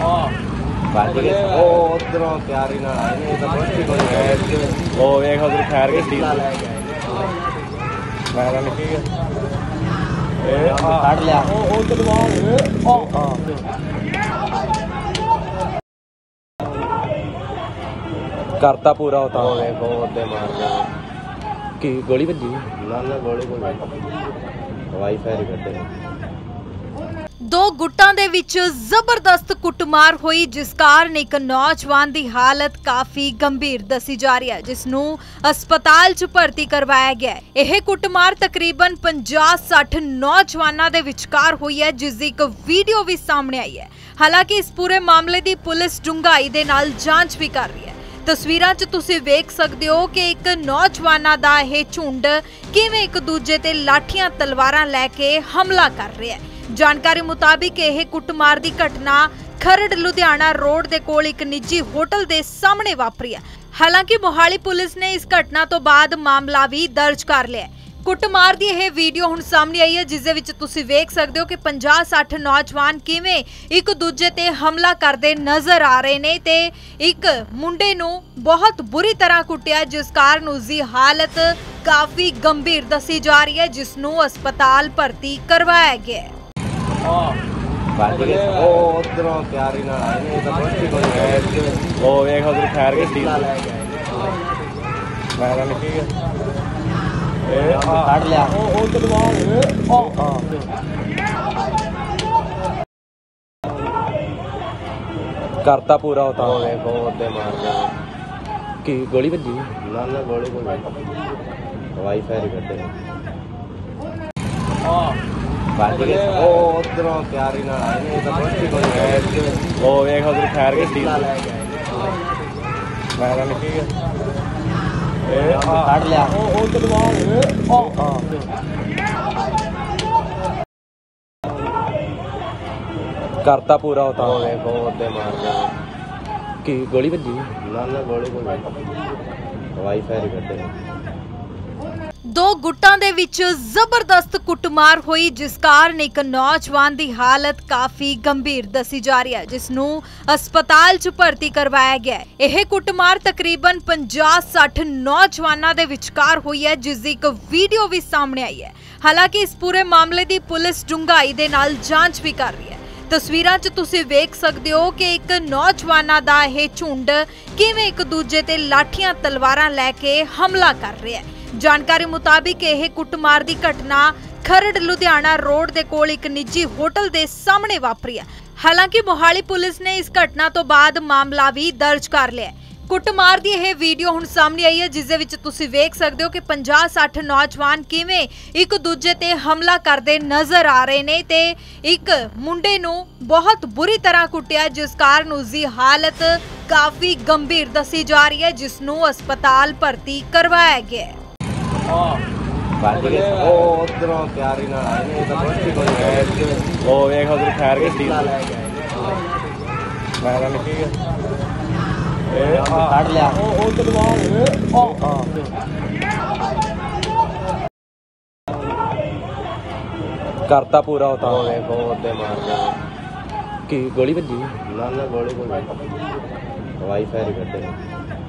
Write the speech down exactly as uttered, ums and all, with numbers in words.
उधरों तैयारी ना आए तो बच्ची को ओ एक उधर खैर के डी मैं ना ठीक है ए काट लिया ओ ओ तो दबाओ ओ करता पूरा होता है देखो ओदे मार के की गोली बजी ना ना गोली को हवाई फायर करते हैं। दो गुट्टां दे विच जबरदस्त कुटमार हुई जिस कारण एक नौजवान की हालत काफी गंभीर दसी जा रही है जिसनू अस्पताल च भर्ती करवाया गया है। यह कुटमार तकरीबन पचास साठ नौजवानों के विचकार हुई है जिसकी एक वीडियो भी सामने आई है। हालांकि इस पूरे मामले की पुलिस डूंघाई दे नाल जांच भी कर रही है। तस्वीरां च तुसीं वेख सकदे हो कि एक नौजवानां दा यह झुंड किवें एक दूजे ते लाठियां तलवारां लैके हमला कर रहा है। जानकारी मुताबिक यह कुटमार की घटना खरड़ लुधियाना रोड के कोल एक निजी होटल के सामने वापरी है। हालांकि मोहाली पुलिस ने इस घटना तो बाद मामला भी दर्ज कर लिया। कुटमार की यह वीडियो हुण सामने आई है जिस दे विच तुसीं वेख सकदे हो कि पचास साठ नौजवान किवें एक दूजे ते हमला करते नजर आ रहे ने ते एक मुंडे नूं बहुत बुरी तरह कुटिया जिस कारण उसकी हालत काफी गंभीर दसी जा रही है जिसनूं अस्पताल भर्ती करवाया गया है। उधरों तैयारी ना आए तो बच्ची को ओ एक उधर खैर के डी मैं ना ठीक है ए काट लिया ओ ओ तो दबाओ ओ करता पूरा होता है देखो ओदे मार के की गोली बजी ना ना गोली को हवाई फायर करते हैं। उधरों तैयारी ना आए तो बच्ची को ओ एक उधर खैर के डी मैं ना ठीक है ए काट लिया ओ ओ तो दबाओ ओ करता पूरा होता है देखो ओदे मार के की गोली बजी ना ना गोली को हवाई फायर करते हैं। दो गुट्टां दे विच जबरदस्त कुटमार हुई जिस कारण एक नौजवान की हालत काफी गंभीर दसी जा रही है जिसनूं अस्पताल च भर्ती करवाया गया है। यह कुटमार तकरीबन पचास साठ नौजवानों के विचकार हुई है जिसकी एक वीडियो भी सामने आई है। हालांकि इस पूरे मामले की पुलिस डूंघाई दे नाल जांच भी कर रही है। तस्वीरां च तुसीं वेख सकदे हो कि एक नौजवानां दा यह झुंड किवें एक दूजे ते लाठियां तलवारां लैके हमला कर रहा है। जानकारी मुताबिक यह कुटमार की घटना खरड़ लुधियाना रोड के कोल एक निजी होटल के सामने वापरी है। हालांकि मोहाली पुलिस ने इस घटना तो बाद मामला भी दर्ज कर लिया। कुटमार की यह वीडियो हुण सामने आई है जिस दे विच तुसीं वेख सकदे हो कि पचास साठ नौजवान किवें एक दूजे ते हमला करते नजर आ रहे ने ते एक मुंडे नूं बहुत बुरी तरह कुटिया जिस कारण उसकी हालत काफी गंभीर दसी जा रही है जिसनूं अस्पताल भर्ती करवाया गया है। उधरों तैयारी ना आए तो बच्ची को ओ एक उधर खैर के डी मैं ना ठीक है ए काट लिया ओ ओ तो दबाओ ओ करता पूरा होता है देखो ओदे मार के की गोली बजी ना ना गोली को हवाई फायर करते हैं।